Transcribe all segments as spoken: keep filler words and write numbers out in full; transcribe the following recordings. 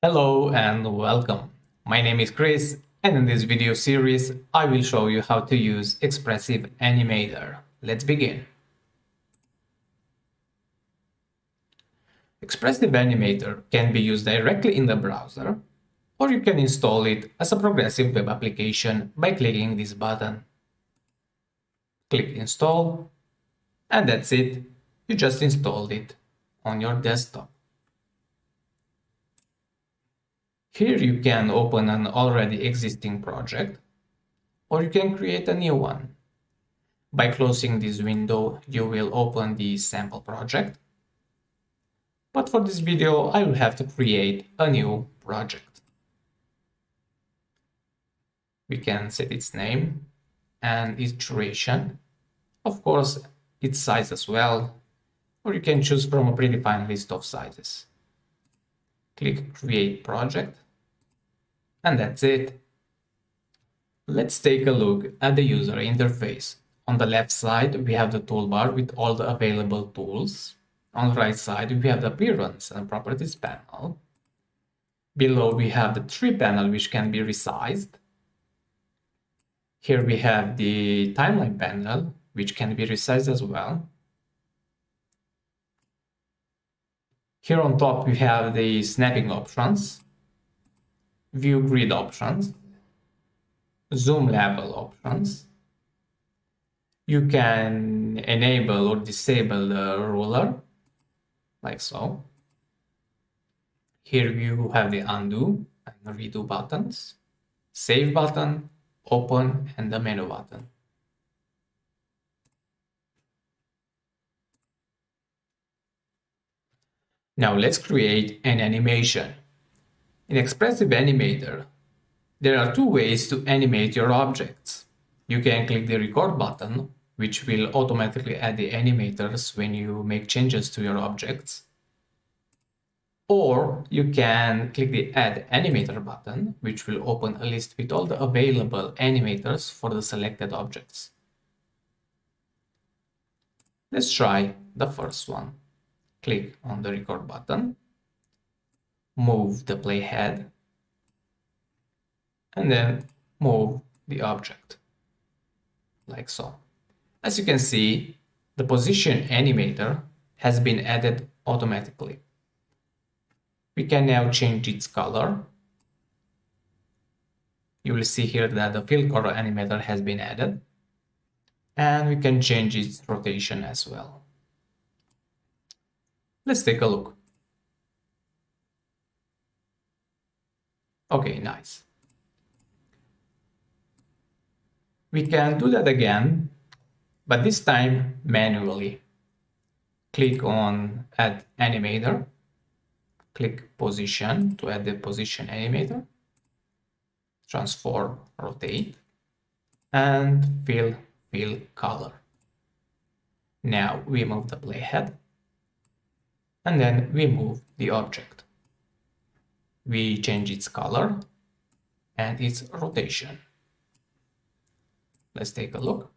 Hello and welcome. My name is Chris, and in this video series my name is Chris, and in this video series I will show you how to use Expressive Animator. Let's begin. Expressive Animator can be used directly in the browser, or you can install it as a progressive web application by clicking this button. Click Install, and that's it. You just installed it on your desktop. Here you can open an already existing project, or you can create a new one. By closing this window, you will open the sample project. But for this video, I will have to create a new project. We can set its name and its duration, of course, its size as well, or you can choose from a predefined list of sizes. Click Create Project, and that's it. Let's take a look at the user interface. On the left side, we have the toolbar with all the available tools. On the right side, we have the Appearance and Properties panel. Below, we have the Tree panel, which can be resized. Here we have the Timeline panel, which can be resized as well. Here on top, we have the snapping options, view grid options, zoom level options. You can enable or disable the ruler, like so. Here you have the undo and redo buttons, save button, open, and the menu button. Now let's create an animation. In Expressive Animator, there are two ways to animate your objects. You can click the record button, which will automatically add the animators when you make changes to your objects. Or you can click the Add Animator button, which will open a list with all the available animators for the selected objects. Let's try the first one. Click on the record button, move the playhead, and then move the object, like so. As you can see, the position animator has been added automatically. We can now change its color. You will see here that the fill color animator has been added. And we can change its rotation as well. Let's take a look. Okay, nice. We can do that again, but this time manually. Click on Add Animator. Click Position to add the position animator. Transform, rotate, and fill, fill color. Now we move the playhead, and then we move the object. We change its color and its rotation. Let's take a look.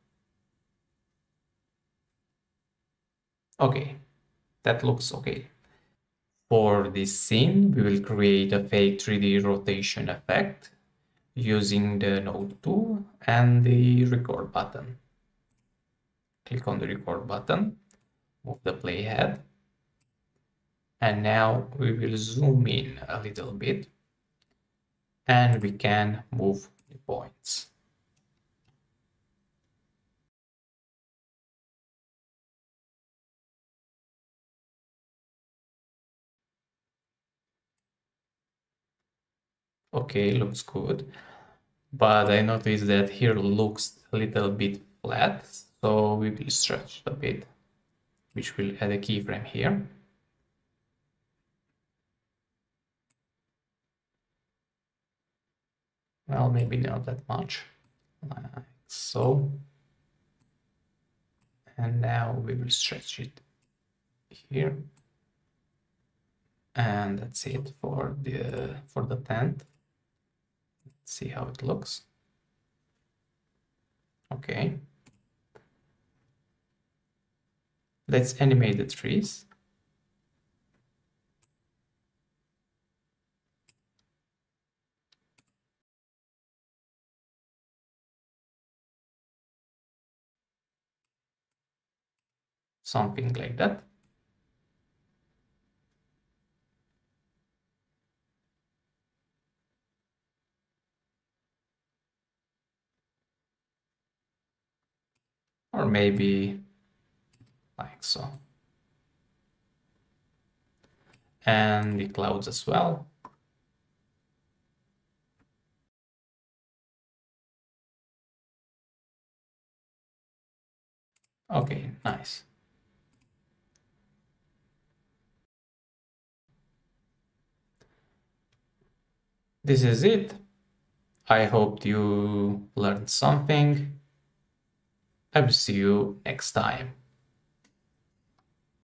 Okay, that looks okay. For this scene, we will create a fake three D rotation effect using the node tool and the record button. Click on the record button, move the playhead, and now we will zoom in a little bit and we can move the points. Okay, looks good. But I noticed that here looks a little bit flat, so we will stretch a bit, which will add a keyframe here. Well, maybe not that much, like so. And now we will stretch it here. And that's it for the for the tent. Let's see how it looks. Okay. Let's animate the trees. something like that. Or maybe like so. And the clouds as well. Okay, nice. This is it. I hope you learned something. I will see you next time.